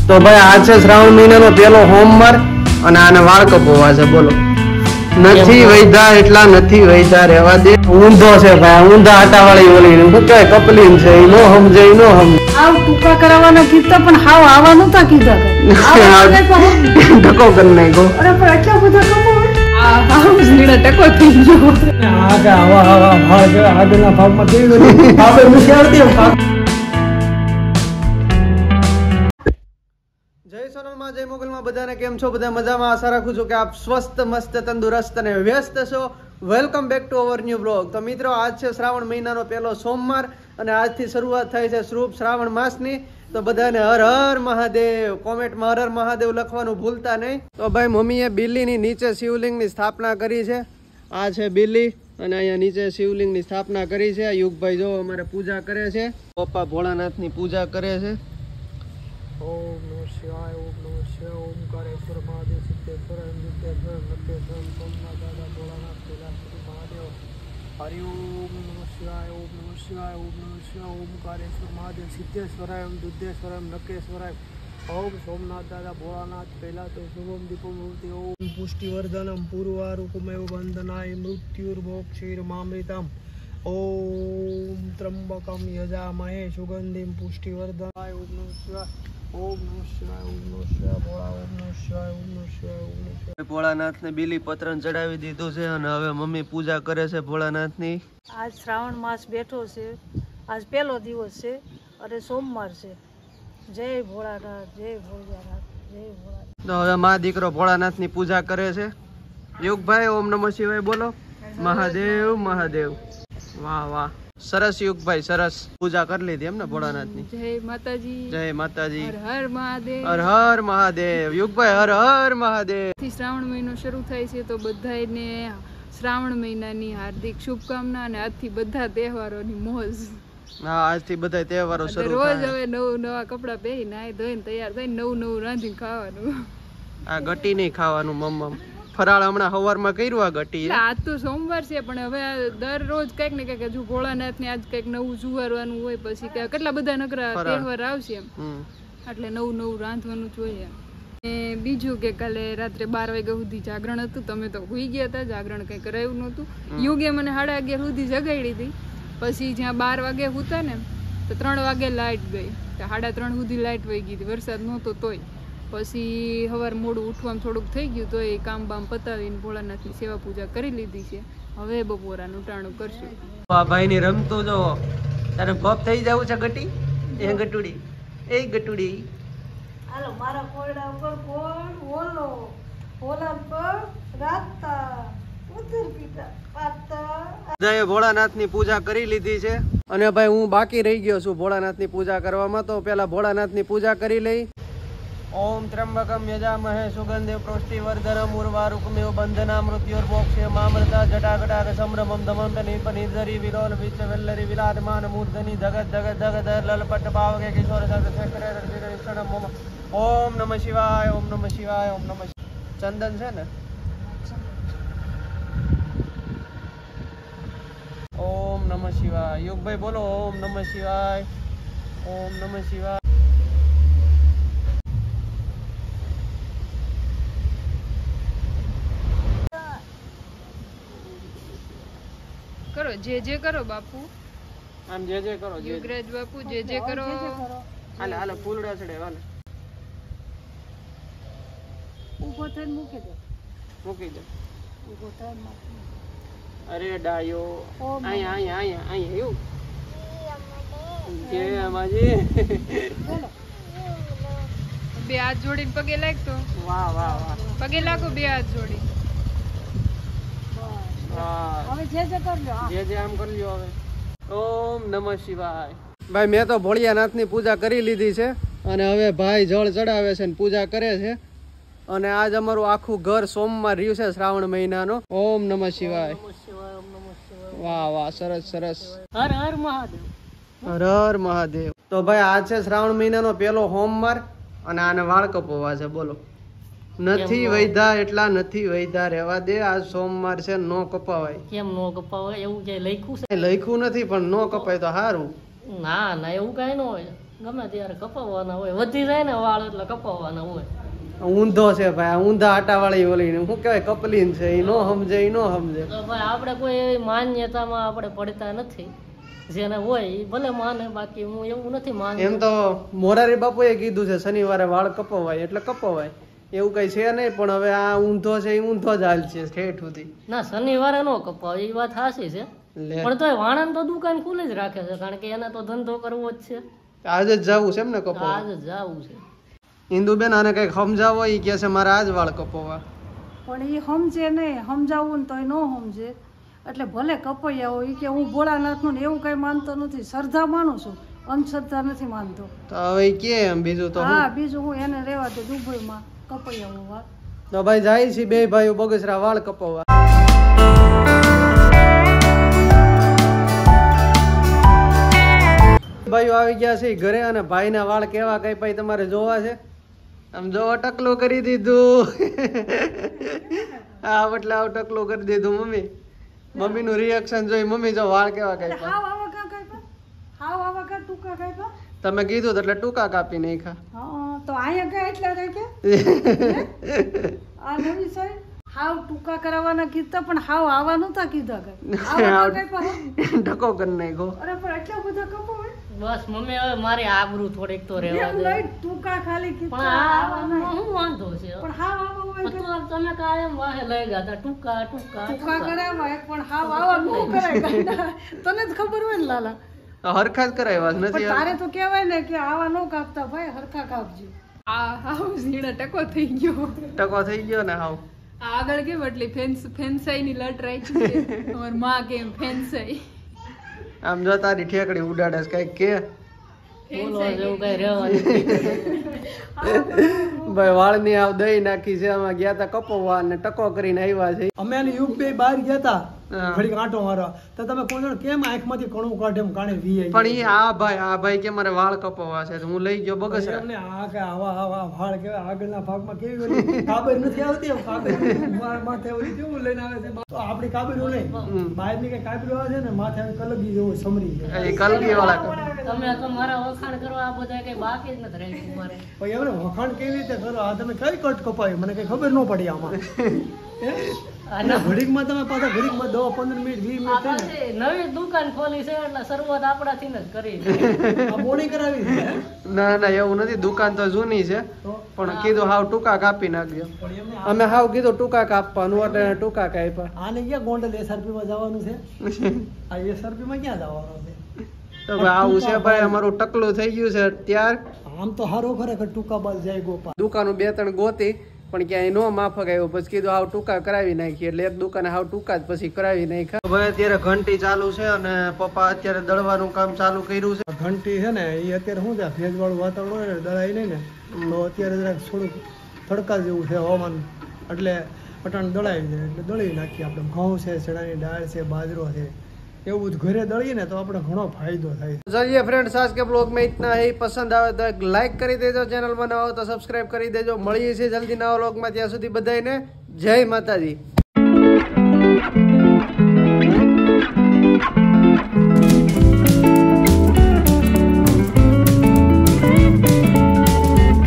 તો ભાઈ આજ છે શ્રાવણ મહિનાનો પહેલો સોમવાર અને આને વાળ કપવા છે. બોલો નથી વૈધા એટલા નથી વૈધા રહેવા દે. ઊંધો છે ભાઈ, ઊંધા આટા વાળી ઓલી શું કહેવાય કપલીન છે, એ નો સમજે નો સમજે. આવ ટૂંકા કરાવવાના કીધા પણ હાવ આવા નતા કીધા. ધક્કો કરી નાખ્યો. અરે પણ એટલા બધા કપો હાવ નીડા ટકો થઈ ગયો. આગા હવા હવા ભાગ આગળના ભાગમાં કેવી બધી ભાવે મૂકી આવતી એમ. જય સોનલમાં જય મોગલમાં બધાને કેમ છો? બધા મજામાં? આશા રાખું છું કે આપ સ્વસ્થ મસ્ત તંદુરસ્ત અને વ્યસ્ત છો. Welcome back to our new blog. તો મિત્રો આજ છે શ્રાવણ મહિનાનો પહેલો સોમવાર અને આજથી શરૂઆત થાય છે શુભ શ્રાવણ માસની. તો બધાને હર હર મહાદેવ. કોમેન્ટમાં હર હર મહાદેવ લખવાનું ભૂલતા નહીં. તો ભાઈ મમ્મીએ બિલ્લીની નીચે શિવલિંગની સ્થાપના કરી છે. આ છે બિલ્લી અને અહીંયા નીચે શિવલિંગની સ્થાપના કરી છે. યુગભાઈ જો અમારે પૂજા કરે છે. પપ્પા ભોળાનાથની પૂજા કરે છે. ઓમ નમઃ શિવાય, ઓમ નમઃ શિવાય, ઓમકારેશ્વર મહાદેવ, સિદ્ધેશ્વર, અમૃતેશ્વર, નટેશ્વર, સોમનાથ દાદા, ભોળાનાથ, કૈલાસપતિ મહાદેવ. હરિ ઓમ નમઃ શિવાય, ઓમ નમઃ શિવાય, ઓમ નમઃ શિવાય, ઓમકારેશ્વર મહાદેવ, સિદ્ધેશ્વરાય, દુધેશ્વરાય, નકેશ્વરાય. ઓમ સોમનાથ દાદા, ભોળાનાથ, કૈલાસ શુભમ દીપમ મૂર્તિ. ઓમ પુષ્ટિવર્ધનમ પૂર્વારૂપમેવ બંધનાય મૃત્યુર્મોક્ષીર્મામૃતમ. ઓમ ત્રંબકમ યજામહે સુગંધિમ પુષ્ટિવર્ધનાય. ઓમ નમઃ શિવાય, ઓમ નમઃ શિવાય, ઓમ નમઃ શિવાય, ભોળા, ઓમ નમઃ શિવાય, ઓમ નમઃ શિવાય, ઓમ નમઃ શિવાય. ભોળાનાથને બીલી પત્રન ચડાવી દીધું છે અને હવે મમ્મી પૂજા કરે છે ભોળાનાથની. આજ શ્રાવણ માસ બેઠો છે, આજ પહેલો દિવસ છે અને સોમવાર છે. જય ભોળાનાથ, જય ભોળાનાથ, જય ભોળાનાથ. તો હવે મા દીકરો ભોળાનાથની પૂજા કરે છે. યુગભાઈ ઓમ નમઃ શિવાય બોલો. મહાદેવ મહાદેવ. વાહ વાહ, સરસ યુગભાઈ, સરસ. પૂજા કરી લીધી એમ ને ભોળાનાથની? જય માતાજી, જય માતાજી, હર હર મહાદેવ, હર હર મહાદેવ. યુગભાઈ હર હર મહાદેવ. થી શ્રાવણ મહિનો શરૂ થાય છે તો બધાને શ્રાવણ મહિનાની હાર્દિક શુભકામના અને આજથી બધા તહેવારોની મોજ. હા, આજથી બધા તહેવારો શરૂ રોજ થાય. હવે નવા કપડા પહેરી નાઈ ધોઈને તૈયાર થઈને નવું રાંધીને ખાવાનું. આ ગટી નહીં ખાવાનું મમ્મા. ફરાળ હમણાં સવારમાં કર્યું આ ગટી. આજ તો સોમવાર છે પણ હવે દરરોજ કઈક ને કઈક હજુ ભોળાનાથ ને આજ કઈક નવું સુવારવાનું હોય, પછી કેટલા બધા નકરા તહેવાર આવશે એમ, એટલે નવું રાંધવાનું જોઈએ. બીજું કે કાલે રાત્રે 12 વાગ્યા સુધી જાગરણ હતું. તમે તો સુઈ ગયા હતા, જાગરણ કઈ કરાયું નહોતું. યુગે મને 11:30 સુધી જગાડી હતી. પછી જ્યાં 12 વાગે હુતા ને તો 3 વાગે લાઇટ ગઈ, 3:30 સુધી લાઇટ વહી ગઈ હતી, વરસાદ નહોતો તોય. પછી સવાર મોડું ઉઠવામાં થોડુંક થઈ ગયું તો એ કામ બામ પતાવીને ભોળાનાથની સેવા પૂજા કરી લીધી છે. હવે બપોરાનું ટાણું કરશું. આ ભાઈની રમતું જો તારે ગપ થઈ જવું છે ગટી. એ ગટુડી, એ ગટુડી. હાલો મારા કોયડા ઉપર કોણ ઓલો ઓલા પર રાતા ઉતર પીતા પાતા. બધાએ ભોળાનાથની પૂજા કરી લીધી છે અને ભાઈ હું બાકી રહી ગયો છું ભોળાનાથની પૂજા કરવામાં. તો પેલા ભોળાનાથની પૂજા કરી લઈ. ઓમ ત્રંબકમ યજામહે સુગંધિ પુષ્ટિવર્ધનમ ઉર્વારુકમેવ બંધના મૃત્યુર્મોક્ષે મામૃતા જટાકટાક સંભ્રમમ દમંત નિપનિર્ધરી વિલોલ વિચ વેલ્લરી વિલાદમાન મૂર્ધની ધગત ધગત ધગત લલપટ પાવકે કિશોર સગત. ઓમ નમઃ શિવાય, ઓમ નમઃ શિવાય, ઓમ નમઃ શિવાય. ચંદન છે ને? ઓમ નમઃ શિવાય. યુગભાઈ બોલો ઓમ નમઃ શિવાય, ઓમ નમઃ શિવાય. કરો જે કરો બાપુ, આમ જે કરો. યુગરાજ બાપુ જે કરો. હાલે હાલે ફૂલડા ચડે. હાલે ઉભો થઈને મૂકી દો, મૂકી દે. ઉભો થઈને. અરે ડાયો અહીંયા અહીંયા અહીંયા અહીંયા એવું જે અમાજી. બે હાથ જોડીને પગે લાગતો. વાહ વાહ વાહ, પગે લાગો બે હાથ જોડી. હવે જે આમ કરી લ્યો હવે. ઓમ નમઃ શિવાય. ભાઈ મેં તો ભોળિયાનાથની પૂજા કરી લીધી છે અને હવે ભાઈ જળ ચડાવે છે ને પૂજા કરે છે. અને આજ અમારું આખું ઘર સોમવાર રહ્યું છે શ્રાવણ મહિનાનો. ઓમ નમઃ શિવાય. વાહ વાહ, સરસ સરસ. હર હર મહાદેવ, હર હર મહાદેવ. તો ભાઈ આજ છે શ્રાવણ મહિનાનો પહેલો સોમવાર અને આને વાળ કપવા છે. બોલો નથી વૈધા એટલા નથી વૈધા રહેવા દે. આજ સોમવાર છે, નો કપાવાય. કેમ નો કપાવાય? એવું કે લખ્યું છે? લખ્યું નથી પણ નો કપાય તો સારું. ના ના એવું કઈ ન હોય. ગમે ત્યારે કપાવવાના હોય, વધી જાય ને વાળ એટલે કપાવવાના હોય. ઊંધો છે ભાઈ, આ ઊંધા આટા વાળી ઓલી શું કહેવાય કપલીન છે, એ નો સમજે, એ નો સમજે. તો ભાઈ આપણે કોઈ એવી માન્યતામાં આપણે પડતા નથી, જેને હોય એ ભલે માને, બાકી હું એવું નથી માનતો. એમ તો મોરારી બાપુએ કીધું છે શનિવારે વાળ કપાવાય એટલે કપાવાય, એવું કઈ છે નહીં. પણ હવે આ ઊંધો છે એ ઊંધો જ હાલ છે ઠેઠ સુધી. ના, શનિવારે નો કપાવે એ વાત સાચી છે, પણ તો વાણંદ તો દુકાન ખુલ્લી જ રાખે છે, કારણ કે એને તો ધંધો કરવો જ છે. આજે જ જવું છે એમ ને કપાવા? આજ જ જવું છે. ઇન્દુબેન આને કઈક સમજાવો, એ કે છે મારે આજ વાળ કપાવવા. પણ એ સમજે નહીં, સમજાવવું ને તો એ ન સમજે, એટલે ભલે કપાઈ આવો. એ કે હું ભોળાનાથનું ને એવું કઈ માનતો નથી, શ્રદ્ધા માનું છું, અંધશ્રદ્ધા નથી માનતો. તો હવે ઈ કે એમ બીજું તો હા, બીજું હું એને રહેવા દે, દુબઈમાં કપાઈ આવું વાત. તો ભાઈ જાય છે બે ભાઈઓ બગસરા વાળ કપાવવા. ભાઈઓ આવી ગયા છે ઘરે, અને ભાઈના વાળ કેવા કઈ ભાઈ તમારે જોવા છે? આમ જોવા ટકલું કરી દીધું. હા, એટલે આવું ટકલું કરી દીધું. મમ્મી નું રિએક્શન જોઈ મમ્મી જો વાળ કેવા કઈ હાવ આવા કા કાપ્યા, હાવ આવા કા ટૂંકા કાપ્યા. તમે કીધું એટલે ટૂંકા કાપી નાખ્યા. હા, તો અહીંયા ગયા એટલે કાપ્યા. આ નવી સાહેબ હાવ ટૂંકા કરાવવાના કીધા, પણ હાવ આવા નતા કીધા કઈ. આવા કાપ્યા ઢકો કરી નાખ્યો. અરે પણ એટલા બધા કપાવે. બસ મમ્મી, હવે મારી આબરૂ થોડીક તો રહેવા એમ દે. નહીં, ટૂંકા ખાલી પણ કીધા. આ શું વાંધો છે? પણ હાવ આવા હોય કે તો તમે કાયમ વાહે લઈ ગયા હતા, ટૂંકા ટૂંકા ટૂંકા કરાવાય, પણ હાવ આવા ન કરાય. તને જ ખબર હોય ને લાલા, હરખા જ કરાવ્યા પણ નથી. તારે તો કહેવાય ને કે આવા ન કાપતા ભાઈ, હરખા કાપજો. આ હાવ ઝીણા ટકો થઈ ગયો. ટકો થઈ ગયો ને હાવ. આ આગળ કેમ એટલે ફેન્સાઈ ની લટ રાખી છે, અમાર માં કેમ ફેન્સાઈ. આમ જો તારી ઠેકડી ઉડાડે કઈક કે બોલો જેવું કઈ રહેવાનું. ભાઈ વાળ ની આવ દઈ નાખી છે, આમાં ગયા તા કપવા અને ટકો કરીને આવ્યા છે. અમે અને યુગ બે બહાર ગયા હતા હા. ઘડીક આંટો મારવા, તો તમે કોઈ જણ કેમ આંખમાંથી કણું કાઢે એમ કાણે વી પણ ઈ આ ભાઈ કે મારે વાળ કપાવવા છે, તો હું લઈ ગયો બગસરા. એમને આ કે આવા આવા વાળ કેવા આગળના ભાગમાં કેવી ઓલી કાબર નથી આવતી, એમ કાબર માથે ઓલી કેવું લઈને આવે છે. તો આપણી કાબરીઓ નહીં, બહારની કઈ કાબરીઓ આવે છે ને માથે આવી કલગી જેવું સમરી છે. એ કલગી વાળા તમે તો મારા વખાણ કરવા આ બધા કઈ બાકી જ નથી રાખ્યું મારે. પછી એમને વખાણ કેવી રીતે કરો? આ તમે કઈ કટ કપાવી મને કઈ ખબર ન પડી આમાં. અને ઘડીકમાં તમે પાછા ઘડીકમાં 10 15 મિનિટ 20 આ મિનિટ થાય ને. પાછી નવી દુકાન ખોલી છે એટલે શરૂઆત આપણાથી જ કરી. આ બોણી કરાવી છે હે? ના એવું નથી, દુકાન તો જૂની છે, તો પણ કીધું હાવ ટૂંકા કાપી નાખજો. પણ એમને અમે હાવ કીધું ટૂંકા કાપવાનું, એટલે ટૂંકા કાપ્યા. આને ક્યાં ગોંડલ SRP માં જવાનું છે? આ SRP માં ક્યાં જવાનું છે? તો ભાઈ આવું છે ભાઈ, અમારું ટકલું થઈ ગયું છે ત્યાર. આમ તો હારો ખરેખર ટૂંકા બાદ જાય ગોપા. દુકાનો 2-3 ગોતી, પણ ક્યાંય નો માફક આવ્યો. પછી કીધું હાવ ટૂંકા કરાવી નાખી, એટલે એક દુકાને હાવ ટૂંકા જ પછી કરાવી નાખ્યા. ભાઈ અત્યારે ઘંટી ચાલુ છે, અને પપ્પા અત્યારે દળવાનું કામ ચાલુ કર્યું છે. ઘંટી છે ને એ અત્યારે શું છે, ભેજવાળું વાતાવરણ હોય ને, દળાઈ નહીં ને, તો અત્યારે જરાક થોડુંક તડકા જેવું છે હવામાન, એટલે પટાણ દળાઈ જાય એટલે દળી નાખીએ. આપણે ઘઉં છે, ચણાની દાળ છે, બાજરો છે, એવું જ ઘરે દળીએ ને તો આપણે ઘણો ફાયદો થાય. चलिए फ्रेंड्स, आज के ब्लॉग में इतना ही. पसंद आवे तो एक लाइक કરી દેજો, ચેનल માં નવા હો તો સબસ્ક્રાઇબ કરી દેજો. મળીએ છીએ જલ્દી નવા વ્લોગ માં, ત્યાં સુધી બધાને જય માતાજી.